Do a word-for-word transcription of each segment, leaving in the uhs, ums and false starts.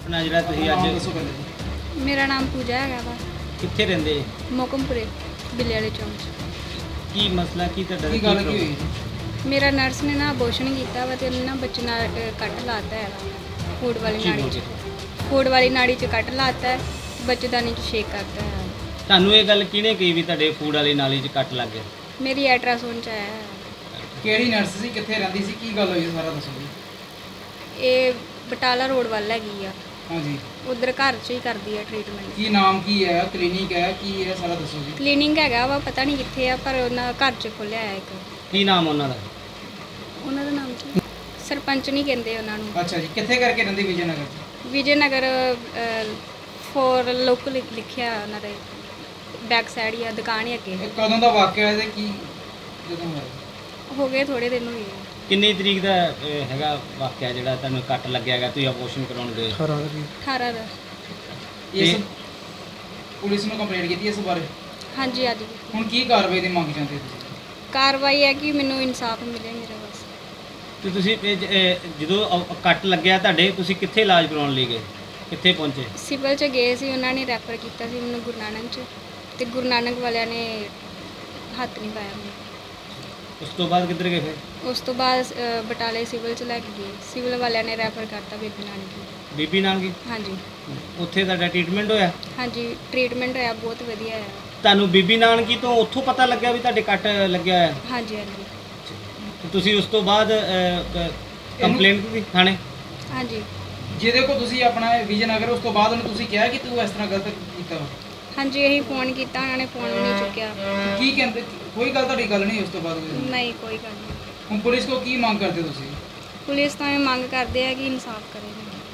अपना जिहड़ा तुसीं अज मेरा नाम पूजा है वा कित्थे रहिंदे मोकमपुरे बिल्ले वाले चौंक की मसला की तुहाडा की गल की होई मेरा नर्स ने ना अबॉर्शन किया वा ते ना बच्चे ना कट लाता है फूड वाली नाड़ी च फूड वाली नाड़ी च कट लाता है बच्चेदानी च शेक करता है। ਤੁਹਾਨੂੰ ਇਹ ਗੱਲ ਕਿਹਨੇ ਕਹੀ ਵੀ ਤੁਹਾਡੇ ਫੂਡ ਵਾਲੀ ਨਾਲੀ 'ਚ ਕੱਟ ਲੱਗ ਗਿਆ? मेरी अल्ट्रासाउंड च आया ਕਿਹੜੀ ਨਰਸ ਸੀ ਕਿੱਥੇ ਰਹਿੰਦੀ ਸੀ ਕੀ ਗੱਲ ਹੋਈ ਸਾਰਾ ਦੱਸੋ ਜੀ। ये बटाला रोड वाल हैगी आ ਹਾਂਜੀ उधर घर च ही करती है ट्रीटमेंट। ਕੀ ਨਾਮ ਕੀ ਹੈ ਕਲੀਨਿਕ ਹੈ ਕੀ ਹੈ ਸਾਰਾ ਦੱਸੋ ਜੀ। क्लीनिक हैगा वा पता नहीं कित्थे आ पर उन्हां घर च खोलिया है एक ਕੀ ਨਾਮ ਉਹਨਾਂ ਦਾ? उन्हां दा नाम की सरपंच नहीं कहंदे उन्हां नूं। ਅੱਛਾ ਜੀ ਕਿੱਥੇ ਕਰਕੇ ਰਹਿੰਦੀ ਵਿਜੇ ਨਗਰ ਚ? विजय नगर फोर लुक लिखिया उन्हां दे बैक साइड ही आ दुकान ही अगे। ਇਹ ਕਦੋਂ ਦਾ ਵਾਕਿਆ ਹੈ ਤੇ ਕੀ ਜਦੋਂ ਹੋਇਆ? हो गए थोड़े दिन हुए हैं। ਕਿੰਨੀ ਤਰੀਕ ਦਾ ਇਹ ਹੈਗਾ ਵਾਕਿਆ ਜਿਹੜਾ ਤੁਹਾਨੂੰ ਕੱਟ ਲੱਗਿਆ ਹੈਗਾ ਤੁਸੀਂ ਅਬੋਰਸ਼ਨ ਕਰਾਉਣ ਗਏ? अठारह दा ਇਸ ਪੁਲਿਸ ਨੂੰ ਕੰਪਲੇਂਟ ਕੀਤੀ ਇਸ ਬਾਰੇ? हाँ जी अज ਹੁਣ ਕੀ ਕਾਰਵਾਈ ਦੀ ਮੰਗ ਚਾਹੁੰਦੇ ਤੁਸੀਂ? कार्रवाई है कि मैनू इंसाफ मिले मेरे बस। ਤੇ ਤੁਸੀਂ ਇਹ ਜ- ਇਹ ਜਦੋਂ ਅ- ਕੱਟ ਲੱਗਿਆ ਤੁਹਾਡੇ ਤੁਸੀਂ ਕਿੱਥੇ ਇਲਾਜ ਕਰਾਉਣ ਲਈ ਗਏ ਕਿੱਥੇ ਪਹੁੰਚੇ? सिविल च गए सी उन्होंने ने रैफर किया सी मैनू गुरु नानक च ते गुरु नानक वालिया ने हत्थ नहीं पाया मैनू। ਉਸ ਤੋਂ ਬਾਅਦ किधर गए फिर? उस तो बाद अ, बटाले सिविल च लैके गए सिविल वालिया ने रैफर करता बेबी नानकी। ਬੀਬੀ ਨਾਨਕੀ हाँ जी ਉੱਥੇ ਤੁਹਾਡਾ ਟ੍ਰੀਟਮੈਂਟ ਹੋਇਆ? हाँ जी ट्रीटमेंट होया बहुत वधिया है। ਤੁਹਾਨੂੰ ਬੀਬੀ ਨਾਨਕੀ ਤੋਂ ਉੱਥੋਂ ਪਤਾ ਲੱਗਿਆ ਵੀ ਤੁਹਾਡੇ ਕੱਟ ਲੱਗਿਆ ਹੋਇਆ? हाँ जी हाँ जी ਤੇ ਤੁਸੀਂ ਉਸ ਤੋਂ ਬਾਅਦ ਕੰਪਲੇਂਟ ਕੀਤੀ ਥਾਣੇ? हाँ जी ਜਿਹਦੇ ਕੋ ਤੁਸੀਂ ਆਪਣਾ ਵਿਜੇ ਨਗਰ ਉਸ ਤੋਂ ਬਾਅਦ ਉਹਨੂੰ ਤੁਸੀਂ ਕਿਹਾ ਕਿ ਤੂੰ ਇਸ ਤਰ੍ਹਾਂ ਗਲਤ ਕੀਤਾ ਵਾ? हाँ जी यही फोन किया उन्होंने फोन भी नहीं चुकया। ਕੀ ਕਹਿੰਦੇ ਕੋਈ ਗੱਲ ਤੁਹਾਡੀ ਗੱਲ ਨਹੀਂ ਉਸ ਤੋਂ ਬਾਅਦ ਹੋਈ? नहीं कोई गल नहीं। ਹੁਣ ਪੁਲਿਸ ਕੋ ਕੀ ਮੰਗ ਕਰਦੇ ਤੁਸੀਂ? पुलिस तो ये मांग करते हैं कि इंसाफ करे।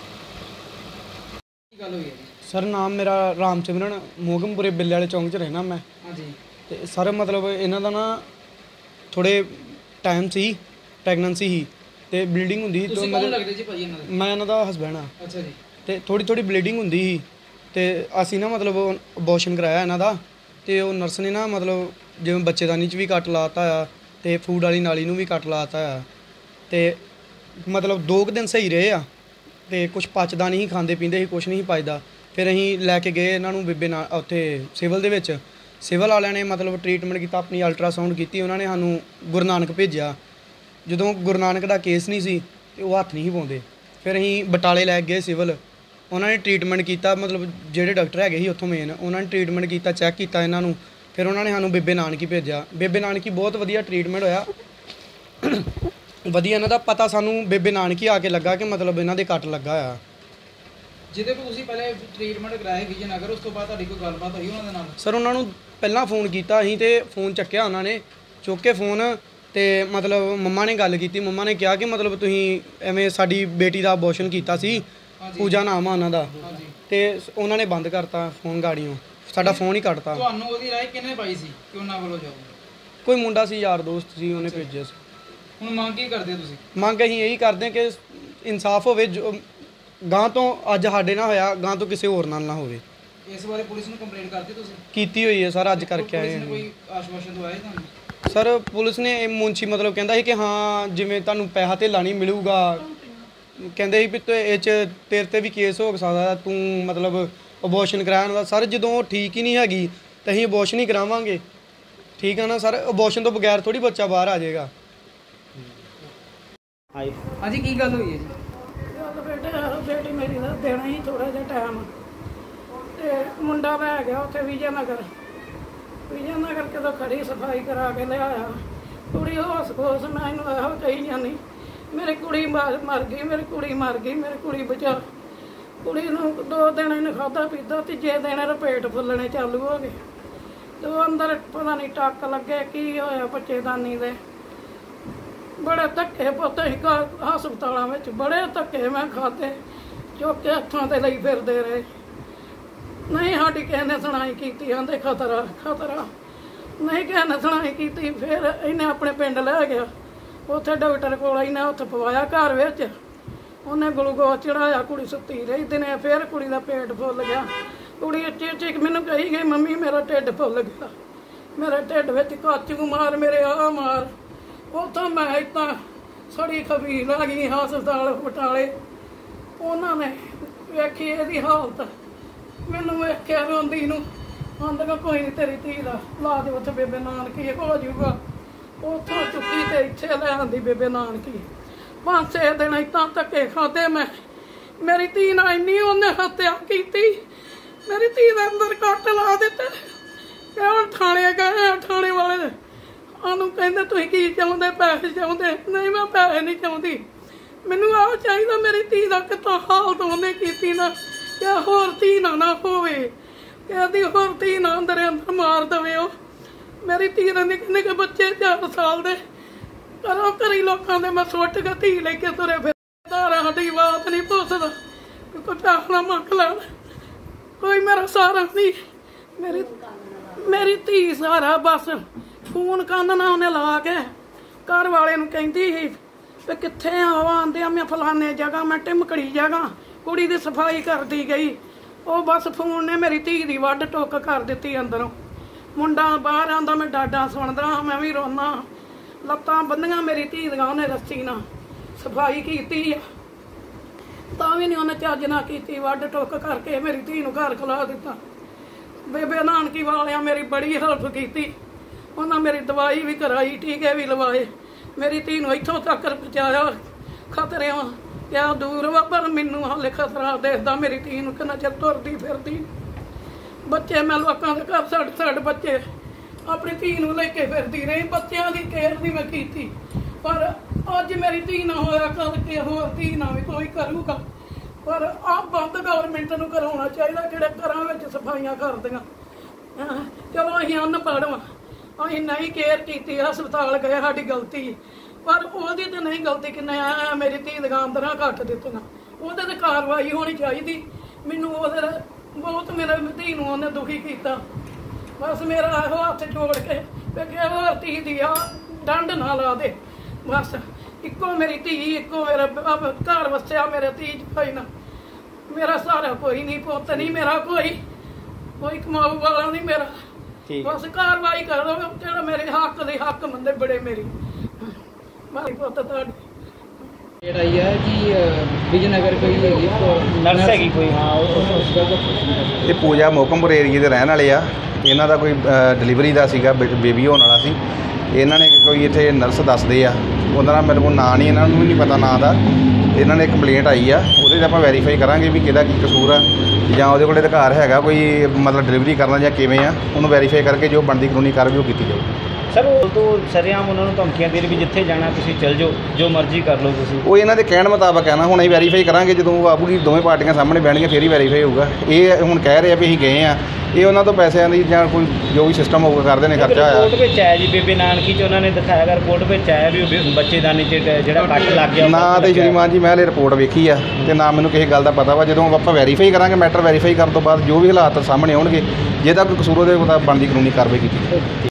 ਕੀ ਗੱਲ ਹੋਈ ਹੈ ਜੀ? सर नाम मेरा राम सिमरन मोगमपुरे बिल्ले वाले चौंक च रहना मैं। ਹਾਂਜੀ ਤੇ ਸਰ ਮਤਲਬ ਇਹਨਾਂ ਦਾ ਨਾ ਥੋੜੇ ਟਾਈਮ ਸੀ ਪ੍ਰੈਗਨੈਂਸੀ ਸੀ ਤੇ ਬਲੀਡਿੰਗ ਹੁੰਦੀ ਸੀ ਤੁਸੀਂ ਤੇ ਕੌਣ ਲੱਗਦੇ ਜੀ ਭਾਈ ਇਹਨਾਂ ਦੇ? ਮੈਂ ਇਹਨਾਂ ਦਾ ਹਸਬੈਂਡ ਆ ਅੱਛਾ ਜੀ ਤੇ ਥੋੜੀ ਥੋੜੀ ਬਲੀਡਿੰਗ ਹੁੰਦੀ ਸੀ ਤੇ ਅਸੀਂ ਨਾ ਮਤਲਬ ਅਬੋਰਸ਼ਨ ਕਰਾਇਆ ਇਹਨਾਂ ਦਾ ਤੇ ਉਹ ਨਰਸ ਨੇ ਨਾ ਮਤਲਬ ਜਿਵੇਂ ਬੱਚੇਦਾਨੀ 'ਚ ਵੀ ਕੱਟ ਲਾਤਾ ਆ ਤੇ ਫੂਡ ਵਾਲੀ ਨਾਲੀ ਨੂੰ ਵੀ ਕੱਟ ਲਾਤਾ ਆ ਤੇ ਮਤਲਬ ਦੋ ਕੁ ਦਿਨ ਸਹੀ ਰਹੇ ਆ ਤੇ ਕੁਝ ਪਚਦਾ ਨਹੀਂ ਸੀ ਖਾਂਦੇ ਪੀਂਦੇ ਸੀ ਕੁਝ ਨਹੀਂ ਸੀ ਪਚਦਾ। ਫਿਰ ਅਸੀਂ ਲੈ ਕੇ ਗਏ ਇਹਨਾਂ ਨੂੰ ਬੇਬੇ ਨਾਲ ਉੱਥੇ ਸਿਵਲ ਦੇ ਵਿੱਚ ਸਿਵਲ ਵਾਲਿਆਂ ਨੇ ਮਤਲਬ ਟ੍ਰੀਟਮੈਂਟ ਕੀਤਾ ਆਪਣੀ ਅਲਟਰਾਸਾਊਂਡ ਕੀਤੀ ਉਹਨਾਂ ਨੇ ਸਾਨੂੰ ਗੁਰੂ ਨਾਨਕ ਭੇਜਿਆ। ਜਦੋਂ ਗੁਰੂ ਨਾਨਕ ਦਾ ਕੇਸ ਨਹੀਂ ਸੀ ਤੇ ਉਹ ਹੱਥ ਨਹੀਂ ਸੀ ਪਾਉਂਦੇ ਫਿਰ ਅਸੀਂ ਬਟਾਲੇ ਲੈ ਗਏ ਸਿਵਲ ਉਹਨਾਂ ਨੇ ਟ੍ਰੀਟਮੈਂਟ ਕੀਤਾ ਮਤਲਬ ਜਿਹੜੇ ਡਾਕਟਰ ਹੈਗੇ ਸੀ ਉੱਥੋਂ ਮੇਨ ਉਹਨਾਂ ਨੇ ਟ੍ਰੀਟਮੈਂਟ ਕੀਤਾ ਚੈੱਕ ਕੀਤਾ ਇਹਨਾਂ ਨੂੰ ਫਿਰ ਉਹਨਾਂ ਨੇ ਸਾਨੂੰ ਬੇਬੇ ਨਾਨਕੀ ਭੇਜਿਆ। ਬੇਬੇ ਨਾਨਕੀ ਬਹੁਤ ਵਧੀਆ ਟ੍ਰੀਟਮੈਂਟ ਹੋਇਆ ਵਧੀਆ ਇਹਨਾਂ ਦਾ ਪਤਾ ਸਾਨੂੰ ਬੇਬੇ ਨਾਨਕੀ ਆ ਕੇ ਲੱਗਾ ਕਿ ਮਤਲਬ ਇਹਨਾਂ ਦੇ ਕੱਟ ਲੱਗਾ ਆ। ਜਿਹਦੇ ਕੋ ਤੁਸੀਂ ਪਹਿਲੇ ਟ੍ਰੀਟਮੈਂਟ ਕਰਾਇਆ ਵਿਜੇ ਨਗਰ ਉਸ ਤੋਂ ਬਾਅਦ ਤੁਹਾਡੀ ਕੋਈ ਗੱਲਬਾਤ ਹੋਈ ਉਹਨਾਂ ਦੇ ਨਾਲ? ਸਰ ਉਹਨਾਂ ਨੂੰ ਪਹਿਲਾਂ ਫੋਨ ਕੀਤਾ ਅਸੀਂ ਤੇ ਫੋਨ ਚੱਕਿਆ ਉਹਨਾਂ ਨੇ ਚੁੱਕ ਕੇ ਫੋਨ ਤੇ ਮਤਲਬ ਮੰਮਾ ਨੇ ਗੱਲ ਕੀਤੀ ਮੰਮਾ ਨੇ ਕਿਹਾ ਕਿ ਮਤਲਬ ਤੁਸੀਂ ਐਵੇਂ ਸਾਡੀ ਬੇਟੀ ਦਾ ਅਬੋਰਸ਼ਨ ਕੀਤਾ ਸੀ ਪੂਜਾ ਨਾਮ ਆ ਉਹਨਾਂ ਦਾ ਤੇ ਉਹਨਾਂ ਨੇ ਬੰਦ ਕਰਤਾ ਫੋਨ ਗਾੜੀਆਂ ਸਾਡਾ ਫੋਨ ਹੀ ਕੱਟਤਾ। ਤੁਹਾਨੂੰ ਉਹਦੀ ਰਾਏ ਕਿਹਨੇ ਪਾਈ ਸੀ ਕਿ ਉਹਨਾਂ ਵੱਲੋਂ ਜਾਓ? ਕੋਈ ਮੁੰਡਾ ਸੀ ਯਾਰ ਦੋਸਤ ਸੀ ਉਹਨੇ ਭੇਜਿਆ ਸੀ। ਹੁਣ ਮੰਗ ਕੀ ਕਰਦੇ ਹੋ ਤੁਸੀਂ? ਮੰਗ ਅਸੀਂ ਇਹੀ ਕਰਦੇ ਕਿ ਇਨਸਾਫ ਹੋਵੇ ਜੋ ਗਾਂ ਤੋਂ ਅੱਜ ਸਾਡੇ ਨਾਲ ਹੋਇਆ ਗਾਂ ਤੋਂ ਕਿਸੇ ਹੋਰ ਨਾਲ ਨਾ ਹੋਵੇ। ਇਸ ਬਾਰੇ ਪੁਲਿਸ ਨੂੰ ਕੰਪਲੇਂਟ ਕਰਤੀ ਤੁਸੀਂ? ਕੀਤੀ ਹੋਈ ਹੈ ਸਰ ਅੱਜ ਕਰਕੇ ਆਏ ਪੁਲਿਸ ਨੇ ਹਾਂ। ਕੋਈ ਆਸ਼ਵਾਸਨ ਦਵਾਇਆ ਤੁਹਾਨੂੰ? ਸਰ ਪੁਲਿਸ ਨੇ ਇਹ ਮੁੰਸ਼ੀ ਮਤਲਬ ਕਹਿੰਦਾ ਸੀ ਕਿ ਹਾਂ ਜਿਵੇਂ ਤੁਹਾਨੂੰ ਪੈਸਾ ਧੇਲਾ ਨਹੀਂ ਮਿਲੂਗਾ ਕਹਿੰਦੇ ਸੀ ਵੀ ਤੇ ਇਹ 'ਚ ਤੇਰੇ 'ਤੇ ਵੀ ਕੇਸ ਹੋ ਸਕਦਾ ਤੂੰ ਮਤਲਬ ਅਬੋਰਸ਼ਨ ਕਰਾਉਣ ਦਾ। ਸਰ ਜਦੋਂ ਉਹ ਠੀਕ ਹੀ ਨਹੀਂ ਹੈਗੀ ਤਾਂ ਅਸੀਂ ਅਬੋਰਸ਼ਨ ਹੀ ਕਰਾਵਾਂਗੇ ਠੀਕ ਹੈ ਨਾ ਸਰ। ਅਬੋਰਸ਼ਨ ਤੋਂ ਬਗੈਰ ਥੋੜੀ ਬੱਚਾ ਬਾਹਰ ਆ ਜਾਏਗਾ। ਹਾਈ ਹਾਂਜੀ ਕੀ ਗੱਲ ਹੋਈ ਹੈ ਜੀ? ਗੱਲ ਬੇਟੇ ਬੇਟੀ ਮੇਰੀ ਦਾ ਦੇਣਾ ਹੀ ਥੋੜਾ ਜਿਹਾ ਟਾਈਮ ਤੇ ਮੁੰਡਾ ਲੈ ਗਿਆ ਉੱਥੇ ਵਿਜੇ ਨਗਰ ਵਿਜੇ ਨਗਰ ਕਿਦੋਂ ਖੜੀ ਸਫਾਈ ਕਰਾ ਕੇ ਲਿਆਇਆ ਕੁੜੀ ਹੋਸ ਖੋਸ ਮੈਂ ਇਹਨੂੰ ਇਹੋ ਕਹੀ ਜਾਂਦੀ ਮੇਰੀ ਕੁੜੀ ਮਰ ਮਰ ਗਈ ਮੇਰੀ ਕੁੜੀ ਮਰ ਗਈ ਮੇਰੀ ਕੁੜੀ ਬਚਾ। ਕੁੜੀ ਨੂੰ ਦੋ ਦਿਨ ਇਹਨੇ ਖਾਧਾ ਪੀਤਾ ਤੀਜੇ ਦਿਨ ਇਹਦਾ ਪੇਟ ਫੁੱਲਣੇ ਚਾਲੂ ਹੋ ਗਏ ਤੇ ਉਹ ਅੰਦਰ ਪਤਾ ਨਹੀਂ ਟੱਕ ਲੱਗੇ ਕੀ ਹੋਇਆ ਬੱਚੇਦਾਨੀ ਦੇ ਬੜੇ ਧੱਕੇ ਪੁੱਤ ਸੀ ਹਸਪਤਾਲਾਂ ਵਿੱਚ ਬੜੇ ਧੱਕੇ ਮੈਂ ਖਾਧੇ ਚੁੱਕ ਕੇ ਹੱਥਾਂ ਤੇ ਲਈ ਫਿਰਦੇ ਰਹੇ ਨਹੀਂ ਸਾਡੀ ਕਿਸੇ ਨੇ ਸੁਣਾਈ ਕੀਤੀ ਆਂਦੇ ਖਤਰਾ ਖਤਰਾ ਨਹੀਂ ਕਿਸੇ ਨੇ ਸੁਣਾਈ ਕੀਤੀ। ਫਿਰ ਇਹਨੇ ਆਪਣੇ ਪਿੰਡ ਲੈ ਗਿਆ ਉੱਥੇ ਡਾਕਟਰ ਕੋਲ ਇਹਨੇ ਉੱਥੇ ਪਵਾਇਆ ਘਰ ਵਿੱਚ ਉਹਨੇ ਗਲੂਕੋਜ਼ ਚੜਾਇਆ ਕੁੜੀ ਸੁੱਤੀ ਰਹੀ ਦਿਨੇ ਫਿਰ ਕੁੜੀ ਦਾ ਪੇਟ ਫੁੱਲ ਗਿਆ। ਕੁੜੀ ਉੱਚੀ ਉੱਚੀ ਮੈਨੂੰ ਕਹੀ ਗਈ ਮੰਮੀ ਮੇਰਾ ਢਿੱਡ ਫੁੱਲ ਗਿਆ ਮੇਰੇ ਢਿੱਡ ਵਿੱਚ ਕਾਚੂ ਮਾਰ ਮੇਰੇ ਆਹ ਮਾਰ। ਉੱਥੋਂ ਮੈਂ ਇੱਦਾਂ ਸੜੀ ਖਬੀਰ ਆ ਗਈ ਹਸਪਤਾਲ ਬਟਾਲੇ ਉਹਨਾਂ ਨੇ ਵੇਖੀ ਇਹਦੀ ਹਾਲਤ, ਮੈਨੂੰ ਵੇਖਿਆ ਰੋਂਦੀ ਨੂੰ, ਆਂਦਾ ਕੋਈ ਨਹੀਂ ਤੇਰੀ ਧੀ ਦਾ ਇਲਾਜ ਉੱਥੇ ਬੇਬੇ ਨਾਨਕੀ ਹੋ ਜਾਊਗਾ। ਉੱਥੋਂ ਚੁੱਕੀ ਤੇ ਇੱਥੇ ਲੈ ਆਂਦੀ ਬੇਬੇ ਨਾਨਕੀ। ਪੰਜ ਛੇ ਦਿਨ ਏਦਾਂ ਧੱਕੇ ਖਾਦੇ ਮੈਂ। ਮੇਰੀ ਧੀ ਨਾਲ ਇੰਨੀ ਉਹਨੇ ਹੱਤਿਆ ਕੀਤੀ, ਮੇਰੀ ਧੀ ਦੇ ਅੰਦਰ ਕੱਟ ਲਾ ਦਿੱਤੇ। ਇਹ ਹੁਣ ਥਾਣੇ ਗਏ, ਥਾਣੇ ਵਾਲੇ ਉਹਨੂੰ ਕਹਿੰਦੇ ਤੁਸੀਂ ਕੀ ਚਾਹੁੰਦੇ, ਪੈਸੇ ਚਾਹੁੰਦੇ? ਨਹੀਂ, ਮੈਂ ਪੈਸੇ ਨਹੀਂ ਚਾਹੁੰਦੀ, ਮੈਨੂੰ ਆਹ ਚਾਹੀਦਾ ਮੇਰੀ ਧੀ ਦਾ ਕਿੱਦਾਂ ਹਾਲਤ ਉਹਨੇ ਕੀਤੀ ਨਾ, ਕਿ ਹੋਰ ਧੀ ਨਾ ਨਾ ਹੋਵੇ, ਕਿ ਇਹਦੀ ਹੋਰ ਧੀ ਨਾ ਅੰਦਰ ਅੰਦਰ ਮਾਰ ਦੇਵੇ। ਉਹ ਮੇਰੀ ਧੀ ਦੇ ਨਿੱਕੇ ਨਿੱਕੇ ਬੱਚੇ ਚਾਰ ਸਾਲ ਦੇ, ਘਰੋਂ ਘਰੀ ਲੋਕਾਂ ਦੇ ਮੈਂ ਸੁੱਟ ਕੇ ਧੀ ਲੈ ਕੇ ਤੁਰੇ ਫਿਰ। ਤਾਰਾ ਸਾਡੀ ਬਾਤ ਨਹੀਂ ਪੁੱਛਦਾ, ਕੋਈ ਪੈਸਾ ਮੰਗ ਲੈਣ, ਕੋਈ ਮੇਰਾ ਸਾਰਾ ਨਹੀਂ। ਮੇਰੀ ਮੇਰੀ ਧੀ ਸਾਰਾ ਬਸ ਫੋਨ ਕੰਨ ਨਾਲ ਉਹਨੇ ਲਾ ਕੇ ਘਰ ਵਾਲੇ ਨੂੰ ਕਹਿੰਦੀ ਸੀ ਵੀ ਕਿੱਥੇ ਆ? ਉਹ ਆਂਦੇ ਆ ਮੈਂ ਫਲਾਣੇ ਜਗ੍ਹਾ, ਮੈਂ ਟਿਮਕੜੀ ਜਗ੍ਹਾ। ਕੁੜੀ ਦੀ ਸਫਾਈ ਕਰਦੀ ਗਈ, ਉਹ ਬਸ ਫੋਨ ਨੇ ਮੇਰੀ ਧੀ ਦੀ ਵੱਢ ਟੁੱਕ ਕਰ ਦਿੱਤੀ ਅੰਦਰੋਂ। ਮੁੰਡਾ ਬਾਹਰ ਆਂਦਾ, ਮੈਂ ਡਾਡਾ ਸੁਣਦਾ, ਮੈਂ ਵੀ ਰੋਣਾ। ਲੱਤਾਂ ਬੰਨੀਆਂ ਮੇਰੀ ਧੀ ਦੀਆਂ ਉਹਨੇ ਰੱਸੀ ਨਾਲ, ਸਫਾਈ ਕੀਤੀ ਆ ਤਾਂ ਵੀ ਨਹੀਂ ਉਹਨੇ ਚੱਜ ਨਾ ਕੀਤੀ। ਵੱਢ ਟੁੱਕ ਕਰਕੇ ਮੇਰੀ ਧੀ ਨੂੰ ਘਰ ਖਲਾ ਦਿੱਤਾ। ਬੇਬੇ ਨਾਨਕੀ ਵਾਲਿਆਂ ਮੇਰੀ ਬੜੀ ਹੈਲਪ ਕੀਤੀ, ਉਹਨਾਂ ਮੇਰੀ ਦਵਾਈ ਵੀ ਕਰਾਈ, ਟੀਕੇ ਵੀ ਲਵਾਏ, ਮੇਰੀ ਧੀ ਨੂੰ ਇੱਥੋਂ ਤੱਕ ਪਹੁੰਚਾਇਆ। ਖਤਰਿਆਂ ਕਿਆ ਦੂਰ ਵਾ, ਪਰ ਮੈਨੂੰ ਹਾਲੇ ਖਤਰਾ ਦੇਖਦਾ ਮੇਰੀ ਧੀ ਨੂੰ ਕਿੰਨਾ ਚਿਰ ਤੁਰਦੀ ਫਿਰਦੀ। ਬੱਚੇ ਮੈਂ ਲੋਕਾਂ ਦੇ ਘਰ ਛੱਡ ਛੱਡ ਬੱਚੇ ਆਪਣੀ ਧੀ ਨੂੰ ਲੈ ਕੇ ਫਿਰਦੀ ਰਹੀ, ਬੱਚਿਆਂ ਦੀ ਕੇਅਰ ਨਹੀਂ ਮੈਂ ਕੀਤੀ। ਪਰ ਅੱਜ ਮੇਰੀ ਧੀ ਨਾ ਹੋਇਆ, ਕੱਲ ਕੇ ਹੋਰ ਧੀ ਨਾ ਵੀ ਕੋਈ ਕਰੂਗਾ। ਪਰ ਆਹ ਬੰਦ ਗਵਰਨਮੈਂਟ ਨੂੰ ਕਰਾਉਣਾ ਚਾਹੀਦਾ, ਜਿਹੜੇ ਘਰਾਂ ਵਿੱਚ ਸਫਾਈਆਂ ਕਰਦੀਆਂ। ਚਲੋ ਅਸੀਂ ਅਨਪੜ੍ਹ ਵਾਂ, ਅਸੀਂ ਨਹੀਂ ਕੇਅਰ ਕੀਤੀ, ਹਸਪਤਾਲ ਗਏ, ਸਾਡੀ ਗਲਤੀ। ਪਰ ਉਹਦੀ ਤਾਂ ਨਹੀਂ ਗਲਤੀ ਕਿ ਨਾ ਮੇਰੀ ਧੀ ਦੁਕਾਨਦਾਰਾਂ ਘੱਟ ਦਿੱਤੀਆਂ, ਉਹਦੇ ਤੇ ਕਾਰਵਾਈ ਹੋਣੀ ਚਾਹੀਦੀ। ਮੈਨੂੰ ਉਹਦੇ ਬਹੁਤ ਮੇਰੇ ਧੀ ਨੂੰ ਉਹਨੇ ਦੁਖੀ ਕੀਤਾ। ਬਸ ਮੇਰਾ ਇਹੋ ਹੱਥ ਜੋੜ ਕੇ ਕਿ ਹੋਰ ਧੀ ਦੀ ਆ ਡੰਡ ਨਾ ਲਾ ਦੇ। ਬਸ ਇੱਕੋ ਮੇਰੀ ਧੀ, ਇੱਕੋ ਮੇਰਾ ਘਰ ਵਸਿਆ ਮੇਰੇ ਧੀ ਭਾਈ ਨਾ। ਮੇਰਾ ਸਾਰਾ ਕੋਈ ਨਹੀਂ, ਪੁੱਤ ਨਹੀਂ ਮੇਰਾ, ਕੋਈ ਕੋਈ ਕਮਾਊ ਵਾਲਾ ਨਹੀਂ ਮੇਰਾ। ਬਸ ਕਾਰਵਾਈ ਕਰ ਦੋ, ਜਿਹੜਾ ਮੇਰੇ ਹੱਕ ਦੇ ਹੱਕ ਮੰਦੇ ਬੜੇ ਮੇਰੀ ਮਾਰੀ ਪੁੱਤ ਤੁਹਾਡੀ। ਜਿਹੜਾ ਇਹ ਹੈ ਕਿ ਵਿਜਨਗਰ ਕੋਈ ਹੈਗੀ ਨਰਸ ਹੈਗੀ ਕੋਈ? ਹਾਂ, ਇਹ ਪੂਜਾ ਮੋਕਮਪੁਰ ਏਰੀਏ ਦੇ ਰਹਿਣ ਵਾਲੇ ਆ। ਇਹਨਾਂ ਦਾ ਕੋਈ ਡਿਲੀਵਰੀ ਦਾ ਸੀਗਾ, ਬੇਬੀ ਹੋਣ ਵਾਲਾ ਸੀ। ਇਹਨਾਂ ਨੇ ਕੋਈ ਇੱਥੇ ਨਰਸ ਦੱਸਦੇ ਆ, ਉਹਦਾ ਨਾਲ ਮੇਰੇ ਕੋਲ ਨਾਂ ਨਹੀਂ, ਇਹਨਾਂ ਨੂੰ ਵੀ ਨਹੀਂ ਪਤਾ ਨਾਂ ਦਾ। ਇਹਨਾਂ ਨੇ ਕੰਪਲੇਂਟ ਆਈ ਆ, ਉਹਦੇ 'ਚ ਆਪਾਂ ਵੈਰੀਫਾਈ ਕਰਾਂਗੇ ਵੀ ਕਿਹਦਾ ਕੀ ਕਸੂਰ ਆ, ਜਾਂ ਉਹਦੇ ਕੋਲ ਅਧਿਕਾਰ ਹੈਗਾ ਕੋਈ ਮਤਲਬ ਡਿਲੀਵਰੀ ਕਰਨਾ ਜਾਂ ਕਿਵੇਂ ਆ। ਉਹਨੂੰ ਵੈਰੀਫਾਈ ਕਰਕੇ ਜੋ ਬਣਦੀ ਕਾਨੂੰਨੀ ਕਾਰਵਾਈ ਉਹ ਕੀਤੀ ਜਾਊਗੀ। ਸਰ ਉਹ ਤੋਂ ਸਰੇਆਮ ਉਹਨਾਂ ਨੂੰ ਧਮਕੀਆਂ ਦੇ ਰਹੀ ਵੀ ਜਿੱਥੇ ਜਾਣਾ ਤੁਸੀਂ ਚੱਲ ਜਾਓ, ਜੋ ਮਰਜ਼ੀ ਕਰ ਲਓ ਤੁਸੀਂ। ਉਹ ਇਹਨਾਂ ਦੇ ਕਹਿਣ ਮੁਤਾਬਕ ਹੈ ਨਾ, ਹੁਣ ਅਸੀਂ ਵੈਰੀਫਾਈ ਕਰਾਂਗੇ, ਜਦੋਂ ਆਪੂਗੀ ਦੋਵੇਂ ਪਾਰਟੀਆਂ ਸਾਹਮਣੇ ਬਹਿਣਗੀਆਂ ਫਿਰ ਹੀ ਵੈਰੀਫਾਈ ਹੋਊਗਾ। ਇਹ ਹੁਣ ਕਹਿ ਰਹੇ ਆ ਵੀ ਅਸੀਂ ਗਏ ਆ, ਇਹ ਉਹਨਾਂ ਤੋਂ ਪੈਸਿਆਂ ਦੀ ਜਾਂ ਕੋਈ ਜੋ ਵੀ ਸਿਸਟਮ ਹੋਊਗਾ ਕਰਦੇ ਨੇ ਖਰਚਾ ਆਇਆ। ਰਿਪੋਰਟ ਵਿੱਚ ਆਇਆ ਜੀ ਬੇਬੇ ਨਾਨਕੀ 'ਚ ਉਹਨਾਂ ਨੇ ਦਿਖਾਇਆ, ਰਿਪੋਰਟ ਵਿੱਚ ਆਇਆ ਵੀ ਬੱਚੇਦਾਨੀ 'ਚ ਜਿਹੜਾ ਕੱਟ ਲੱਗ ਗਿਆ ਨਾ। ਤੇ ਸ਼੍ਰੀਮਾਨ ਜੀ ਮੈਂ ਹਲੇ ਰਿਪੋਰਟ ਵੇਖੀ ਆ ਤੇ ਨਾ ਮੈਨੂੰ ਕਿਸੇ ਗੱਲ ਦਾ ਪਤਾ ਵਾ। ਜਦੋਂ ਆਪਾਂ ਵੈਰੀਫਾਈ ਕਰਾਂਗੇ, ਮੈਟਰ ਵੈਰੀਫਾਈ ਕਰਨ ਤੋਂ ਬਾਅਦ ਜੋ ਵੀ ਹਾਲਾਤ ਸਾਹਮਣੇ ਆਉਣਗੇ, ਜੇ ਤਾਂ ਕੋਈ ਕਸੂਰ ਉਹਦੇ ਬਣਦੀ ਕਾਨੂੰਨੀ ਕਾਰਵਾਈ ਕੀਤੀ ਜਾਊਗੀ।